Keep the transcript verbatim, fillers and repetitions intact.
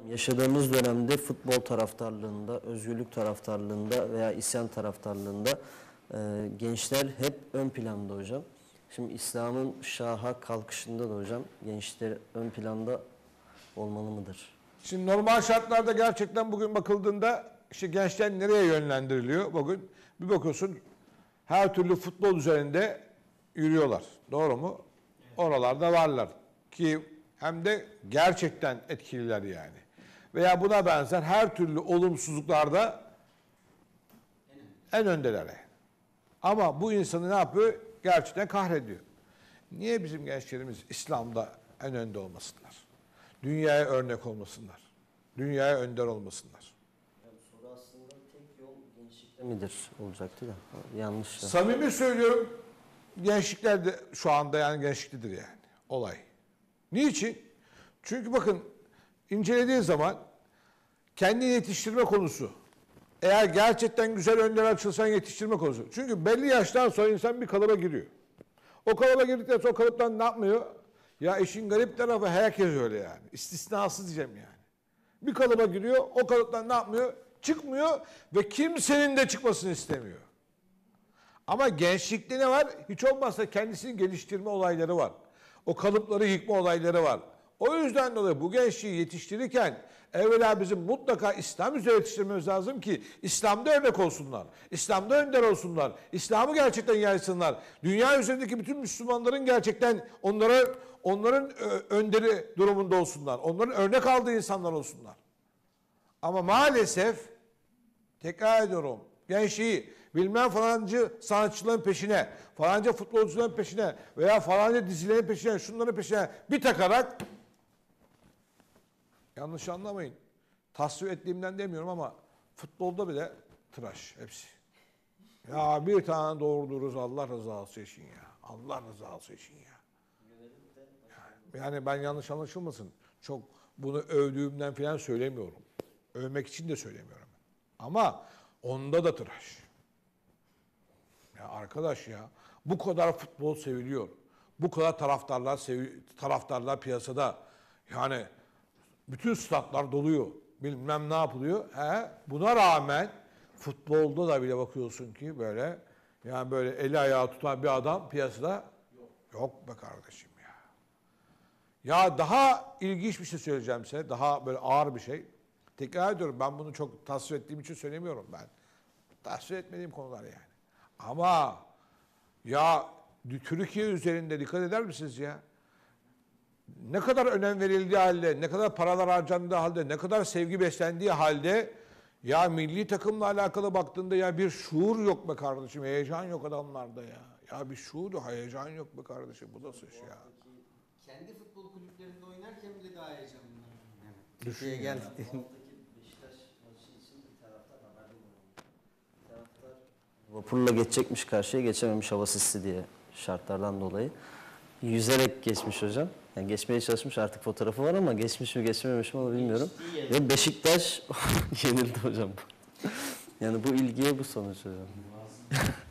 Yaşadığımız dönemde futbol taraftarlığında, özgürlük taraftarlığında veya isyan taraftarlığında e, gençler hep ön planda hocam. Şimdi İslam'ın şaha kalkışında da hocam gençler ön planda olmalı mıdır? Şimdi normal şartlarda gerçekten bugün bakıldığında işte gençler nereye yönlendiriliyor? Bugün bir bakıyorsun her türlü futbol üzerinde yürüyorlar. Doğru mu? Oralarda varlar ki hem de gerçekten etkililer yani. Veya buna benzer her türlü olumsuzluklarda en öndeler. Ama bu insanı ne yapıyor? Gerçekten kahrediyor. Niye bizim gençlerimiz İslam'da en önde olmasınlar? Dünyaya örnek olmasınlar. Dünyaya önder olmasınlar. Yani soru aslında tek yol gençlikte midir olacaktı da yanlış. Da. Samimi söylüyorum, gençlikler de şu anda yani gençliktedir yani olay. Niçin? Çünkü bakın incelediği zaman kendini yetiştirme konusu. Eğer gerçekten güzel önler açılsan yetiştirme konusu. Çünkü belli yaştan sonra insan bir kalıba giriyor. O kalıba girdikten sonra o kalıptan ne yapmıyor? Ya işin garip tarafı herkes öyle yani. İstisnasız diyeceğim yani. Bir kalıba giriyor, o kalıptan ne yapmıyor? Çıkmıyor ve kimsenin de çıkmasını istemiyor. Ama gençlikte ne var? Hiç olmazsa kendisini geliştirme olayları var. O kalıpları yıkma olayları var. O yüzden dolayı bu gençliği yetiştirirken evvela bizim mutlaka İslam üzere yetiştirmemiz lazım ki İslam'da örnek olsunlar. İslam'da önder olsunlar. İslam'ı gerçekten yaysınlar. Dünya üzerindeki bütün Müslümanların gerçekten onlara onların önderi durumunda olsunlar. Onların örnek aldığı insanlar olsunlar. Ama maalesef tekrar ediyorum gençliği bilmem falancı sanatçıların peşine, falanca futbolcuların peşine veya falanca dizilerin peşine, şunların peşine bir takarak yanlış anlamayın. Tasvir ettiğimden demiyorum ama futbolda bile tıraş hepsi. Ya bir tane doğurdururuz Allah rızası için ya. Allah rızası için ya. Yani ben yanlış anlaşılmasın. Çok bunu övdüğümden falan söylemiyorum. Övmek için de söylemiyorum. Ama onda da tıraş. Ya arkadaş ya bu kadar futbol seviliyor. Bu kadar taraftarlar sevi taraftarlar piyasada. Yani bütün statlar doluyor. Bilmem ne yapılıyor. He? Buna rağmen futbolda da bile bakıyorsun ki böyle yani böyle eli ayağı tutan bir adam piyasada yok, yok be kardeşim ya. Ya daha ilginç bir şey söyleyeceğim size. Daha böyle ağır bir şey. Tekrar ediyorum ben bunu çok tasvir ettiğim için söylemiyorum ben. Tasvir etmediğim konular yani. Ama ya Türkiye üzerinde dikkat eder misiniz ya? Ne kadar önem verildiği halde, ne kadar paralar harcandığı halde, ne kadar sevgi beslendiği halde ya milli takımla alakalı baktığında ya bir şuur yok be kardeşim, heyecan yok adamlarda ya. Ya bir şuur, heyecan yok be kardeşim, bu da suç ya. Kendi futbol kulüplerinde oynarken bile daha heyecanlı. Yani. Türkiye'ye geldik. Vapurla geçecekmiş karşıya geçememiş hava sisli diye şartlardan dolayı. Yüzerek geçmiş hocam. Yani geçmeye çalışmış artık fotoğrafı var ama geçmiş mi geçmemiş mi onu bilmiyorum. Ve Beşiktaş yenildi hocam. Yani bu ilgiye bu sonuç hocam.